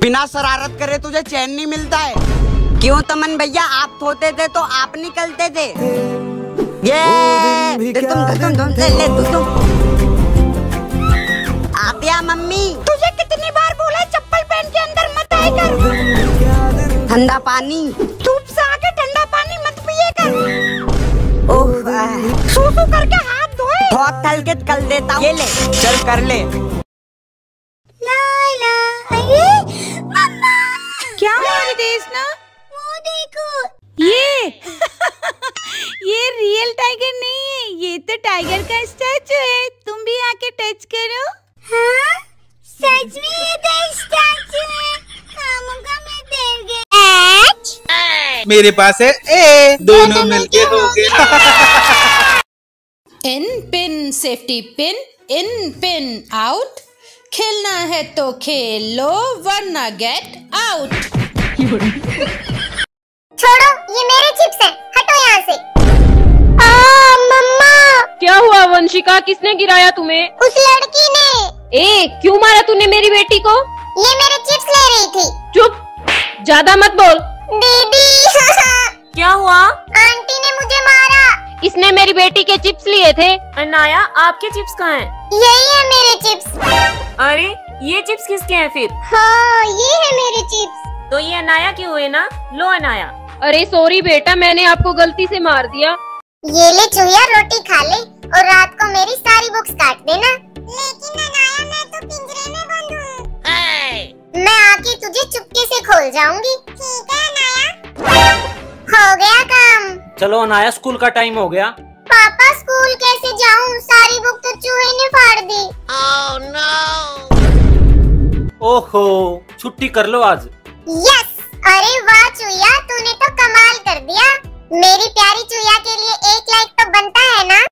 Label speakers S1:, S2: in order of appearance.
S1: बिना शरारत करे तुझे चैन नहीं मिलता है। क्यों तमन भैया, आप धोते थे तो आप निकलते थे। ये तुम आतिया मम्मी, तुझे कितनी बार बोला चप्पल पहन के अंदर मत आए कर। ठंडा पानी, धूप से आके ठंडा पानी मत पिए कर। ओह, सूसू करके हाथ धोए। बहुत थल के कल देता हूँ। ये ले, चल कर ले।
S2: लाला, अरे मम्मा,
S3: क्या हुआ रितेश ना?
S2: वो देखो
S3: ये ये रियल टाइगर नहीं है, ये तो टाइगर का स्टैचू है। तुम भी आके टच करो।
S2: हाँ, सच में ये तो स्टैचू है। खामोगा मैं देख गया।
S4: मेरे पास है ए, दोनों मिलके हो गए।
S5: In pin safety pin, in pin out. खेलना है तो खेलो वरना गेट आउट।
S2: छोड़ो, ये मेरे चिप्स हैं, हटो यहाँ से। मम्मा,
S6: क्या हुआ वंशिका, किसने गिराया तुम्हें?
S2: उस लड़की ने।
S6: ए, क्यों मारा तूने मेरी बेटी को?
S2: ये मेरे चिप्स ले रही थी।
S6: चुप, ज्यादा मत बोल।
S2: दीदी
S6: क्या हुआ?
S2: आंटी ने मुझे मारा।
S6: इसने मेरी बेटी के चिप्स लिए थे। अनाया, आपके चिप्स कहाँ हैं?
S2: यही है मेरे चिप्स।
S6: अरे, ये चिप्स किसके हैं फिर?
S2: हाँ, ये है मेरे चिप्स।
S6: तो ये अनाया की हुए ना? लो अनाया। अरे सॉरी बेटा, मैंने आपको गलती से मार दिया।
S2: ये ले चूहिया, रोटी खा ले और रात को मेरी सारी बुक्स काट देना। लेकिन अनाया, मैं तो पिंजरे में बंद हूँ। मैं आके तुझे चुपके से खोल जाऊंगी। ठीक है अनाया। हो गया काम।
S7: चलो अनाया, स्कूल का टाइम हो गया।
S2: पापा, स्कूल कैसे जाऊँ? सारी बुक तो चूहे ने फाड़ दी।
S7: Oh no. ओहो, छुट्टी कर लो आज।
S2: यस। अरे वाह चूहिया, तूने तो कमाल कर दिया। मेरी प्यारी चूहिया के लिए 1 लाइक तो बनता है ना।